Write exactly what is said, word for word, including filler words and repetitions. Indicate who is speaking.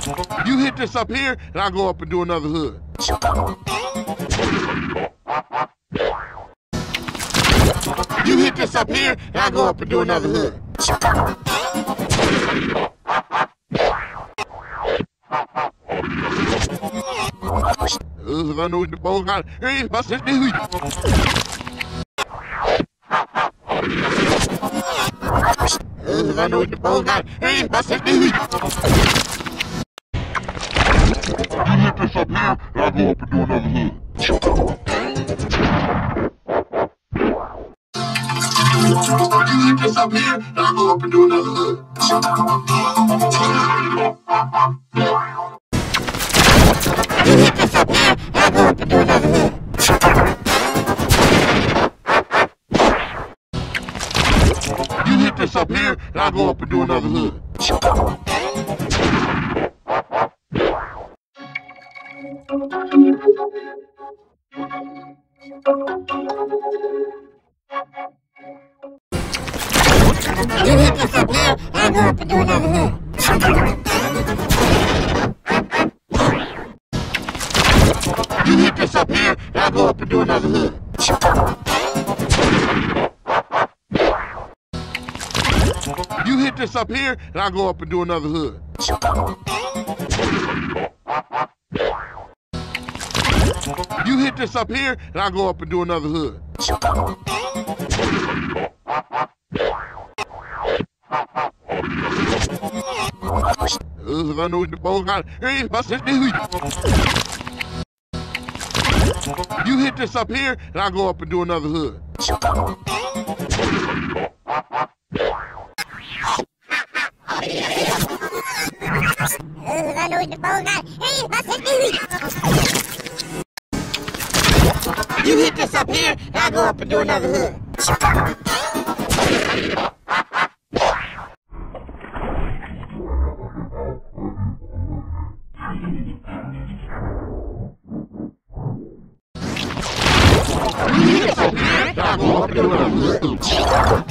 Speaker 1: You hit this up here, and I'll go up and do another hood. You hit this up here, and I'll go up and do another hood. I know the ball got. Hey, what's this? You hit this up here, and I'll go up and do another hood. You hit this up here, and I'll go up and do another hood. You hit this up here, and I'll go up and do another hood. You hit this up here, and I'll go up and do another hood. You hit this up here, and I'll go up and do another hood. You hit this up here, and I'll go up and do another hood. You hit this up here, and I'll go up and do another hood. You hit this up here, and I'll go up and do another hood. I know the ball got. Hey, what's this? You hit this up here, and I'll go up and do another hood. I know the ball got. Hey, what's this? You hit this up here, and I'll go up and do another hood. You hit this up here, and I'll go up and do another hood.